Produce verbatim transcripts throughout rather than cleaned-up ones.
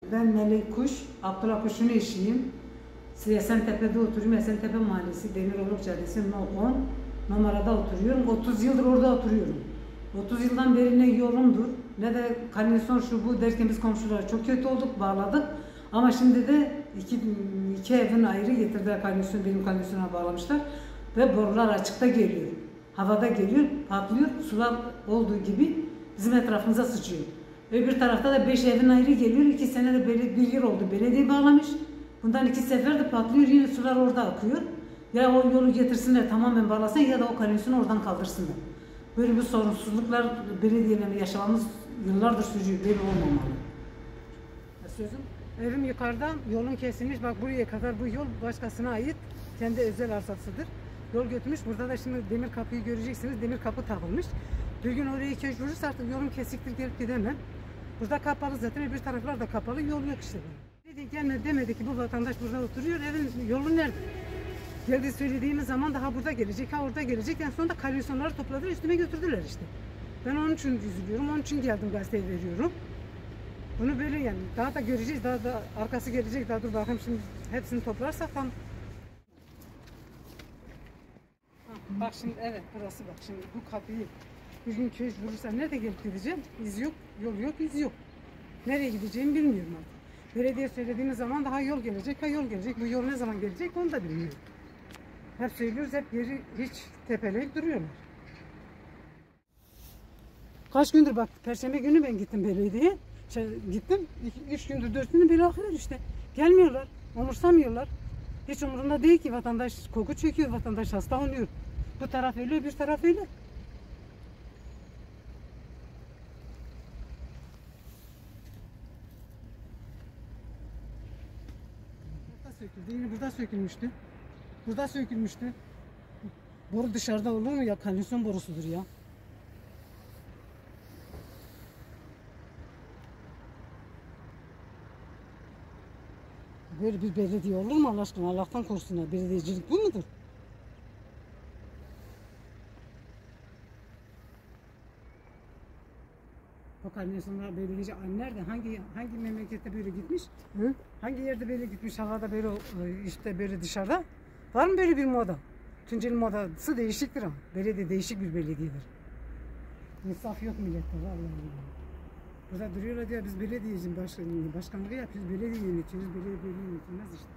Ben Melek Kuş, Abdullah Kuş'un eşiyim. Esentepe'de oturuyorum. Esentepe Mahallesi, Demiroluk Caddesi No on numarada oturuyorum. otuz yıldır orada oturuyorum. otuz yıldan beri ne yolumdur ne de kanalizasyon şu bu derken biz komşulara çok kötü olduk, bağladık. Ama şimdi de iki, iki evin ayrı getirdiler, kanalizasyon, benim kanalizasyona bağlamışlar. Ve borular açıkta geliyor. Havada geliyor, patlıyor, sular olduğu gibi bizim etrafımıza sıçıyor. Öbür tarafta da beş evin ayrı geliyor. İki sene de bir yıl oldu. Belediye bağlamış. Bundan iki sefer de patlıyor. Yine sular orada akıyor. Ya o yolu getirsinler, tamamen bağlasın ya da o kanalizasyonu oradan kaldırsınlar. Böyle bir sorumsuzluklar belediyelerle yaşamamız yıllardır sürüyor. Böyle olmamalı. Sözüm, evim yukarıdan, yolun kesilmiş. Bak buraya kadar bu yol başkasına ait. Kendi özel arsasıdır. Yol götürmüş. Burada da şimdi demir kapıyı göreceksiniz. Demir kapı takılmış. Bir gün oraya köşk vurursa artık yolum kesiktir, gelip gidemem. Burada kapalı zaten, öbür taraflar da kapalı, yol yok işte. Dedi, gelmedi demedi ki bu vatandaş burada oturuyor, evin yolu nerede? Geldi söylediğimiz zaman daha burada gelecek, ha orada gelecek. En sonunda kanalizasyonları topladılar, üstüme götürdüler işte. Ben onun için üzülüyorum, onun için geldim, gazeteye veriyorum. Bunu böyle yani, daha da göreceğiz, daha da arkası gelecek, daha dur bakayım şimdi hepsini toplarsak tam. Bak şimdi, evet burası bak şimdi, bu kapıyı bir gün köy vurursa nerede gelip gideceğim? İz yok, yol yok, iz yok. Nereye gideceğimi bilmiyorum artık. Belediye söylediğimiz zaman daha yol gelecek, ha yol gelecek. Bu yol ne zaman gelecek onu da bilmiyorum. Hep söylüyoruz, hep yeri hiç tepeleyip duruyorlar. Kaç gündür bak, Perşembe günü ben gittim belediyeye. Şey, gittim, iki, üç gündür, dört gündür böyle akıyor işte. Gelmiyorlar, umursamıyorlar. Hiç umurunda değil ki, vatandaş koku çekiyor, vatandaş hasta oluyor. Bu taraf öyle, bir taraf öyle. Söküldü. Yine burada sökülmüştü. Burada sökülmüştü. Boru dışarıda olur mu ya? Kanalizasyon borusudur ya. Böyle bir belediye olur mu Allah aşkına? Allah'tan korusun ya. Belediyecilik bu mudur? O kanalizasyonlar belediyeci nerede? Hangi hangi memlekette böyle gitmiş? Hı? Hangi yerde böyle gitmiş? Havada böyle işte böyle dışarıda. Var mı böyle bir moda? Tunceli modası değişiktir ama. Belediye değişik bir belediyedir. İnsaf yok millette. Vallahi Allah. Burada duruyorlar diyor biz belediyeciyiz, başkanlığı, başkanlığı yapıyoruz, belediye yönetiyoruz, belediye yönetilmez işte.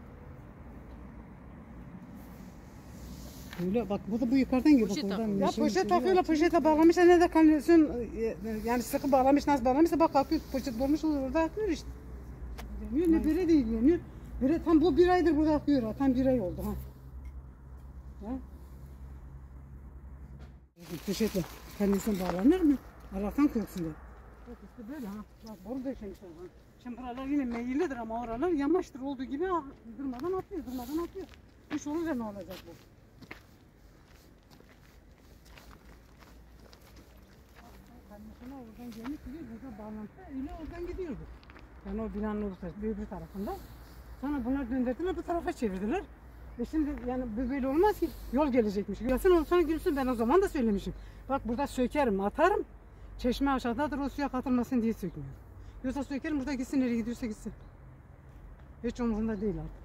Öyle bak bu da bu yukarıdan gibi. Poşet takıyor. Ya poşet takıyorlar, poşete bağlamışlar, ne de kanalizasyon yani sıkı bağlamış, nasıl bağlamışsa bak akıyor, poşet bulmuş olur orada akıyor işte. Demiyor ne böyle değil deniyor. Böyle tam bu bir aydır burada akıyor ha, tam bir ay oldu ha. Ha? Poşetle kanalizasyon bağlanır mı? Allah'tan korksunlar. Bak işte böyle ha, bak boru döşemişler ha. Şimdi buralar yine meyillidir ama oralar yamaçtır olduğu gibi durmadan atıyor, durmadan atıyor. İş olunca ne olacak bu? Kanalizasyona oradan gelip gidiyor, burada bağlantı öyle oradan gidiyordu. Yani o binanın öbür tarafında. Sonra bunlar döndürdüler, bu tarafa çevirdiler. E şimdi yani böyle olmaz ki, yol gelecekmiş. Gelsin olsan gülsün, ben o zaman da söylemişim. Bak burada sökerim, atarım. Çeşme aşağıdadır, o suya katılmasın diye sökmüyorum. Yoksa sökerim, burada gitsin, nereye gidiyorsa gitsin. Hiç umurumda değil artık.